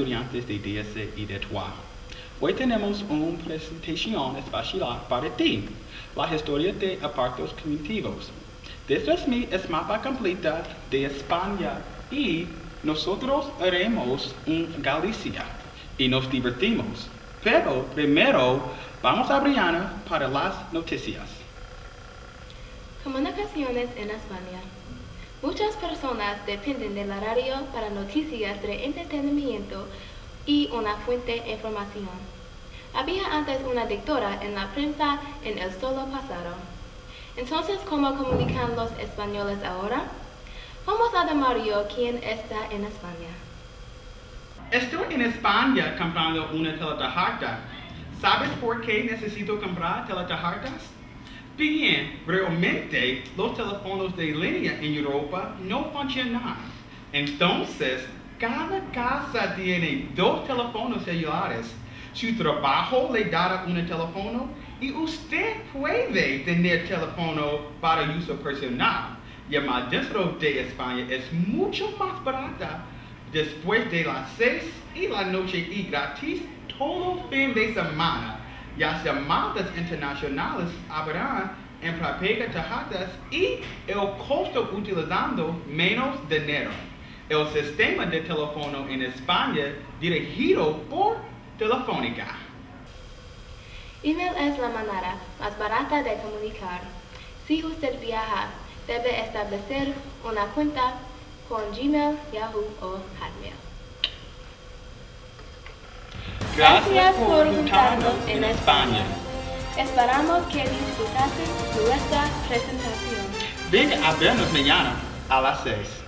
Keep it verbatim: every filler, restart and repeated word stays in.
estudiantes de D S y de T U A. Hoy tenemos una presentación especial para ti, la historia de apartos cognitivos. Esta es mi mapa completa de España y nosotros haremos en Galicia y nos divertimos. Pero primero vamos a Brianna para las noticias. Comunicaciones en España. Muchas personas dependen de la radio para noticias de entretenimiento y una fuente de información. Había antes una dictadura en la prensa en el siglo pasado. Entonces, ¿cómo comunican los españoles ahora? Vamos a llamar yo quien está en España. Estoy en España comprando una teletarjeta. ¿Sabes por qué necesito comprar teletarjetas? Bien, realmente los teléfonos de línea en Europa no funcionan. Entonces, cada casa tiene dos teléfonos celulares. Su trabajo le dará un teléfono y usted puede tener teléfono para uso personal. Llamar dentro de España es mucho más barata después de las seis y la noche y gratis todo fin de semana. Las llamadas internacionales habrán en prepaga tarjetas y el costo utilizando menos dinero. El sistema de teléfono en España dirigido por Telefónica. Email es la manera más barata de comunicar. Si usted viaja, debe establecer una cuenta con Gmail, Yahoo o Hotmail. Gracias por juntarnos en España. Esperamos que disfrutasen nuestra presentación. Venga a vernos mañana a las seis.